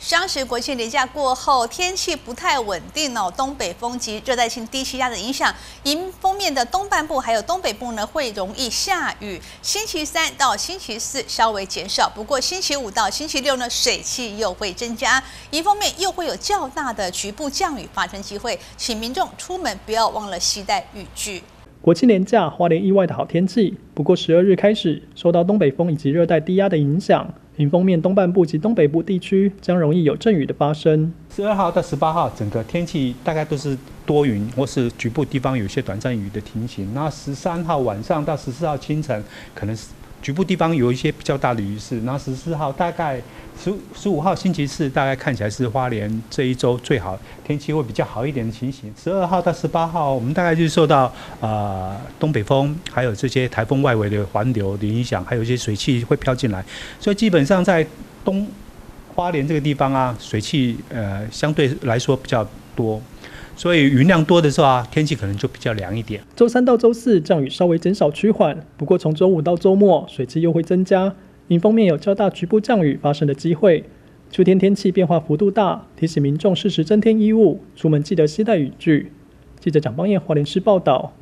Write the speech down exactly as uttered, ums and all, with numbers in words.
双十国庆连假过后，天气不太稳定哦，东北风及热带性低气压的影响，迎风面的东半部还有东北部呢会容易下雨。星期三到星期四稍微减少，不过星期五到星期六呢水汽又会增加，迎风面又会有较大的局部降雨发生机会，请民众出门不要忘了携带雨具。 国庆连假，花莲意外的好天气。不过十二日开始，受到东北风以及热带低压的影响，迎风面东半部及东北部地区将容易有阵雨的发生。 十二号到十八号，整个天气大概都是多云，或是局部地方有些短暂雨的情形。那十三号晚上到十四号清晨，可能是局部地方有一些比较大的雨势。然后十四号大概十十五号星期四，大概看起来是花莲这一周最好天气会比较好一点的情形。十二号到十八号，我们大概就是受到呃东北风，还有这些台风外围的环流的影响，还有一些水汽会飘进来，所以基本上在东花莲这个地方啊，水汽呃相对来说比较多。所以云量多的时候啊，天气可能就比较凉一点。 周三到周四降雨稍微减少趋缓，不过从周五到周末水汽又会增加，迎风面有较大局部降雨发生的机会。秋天天气变化幅度大，提醒民众适时增添衣物，出门记得携带雨具。记者蒋邦彦花莲市报道。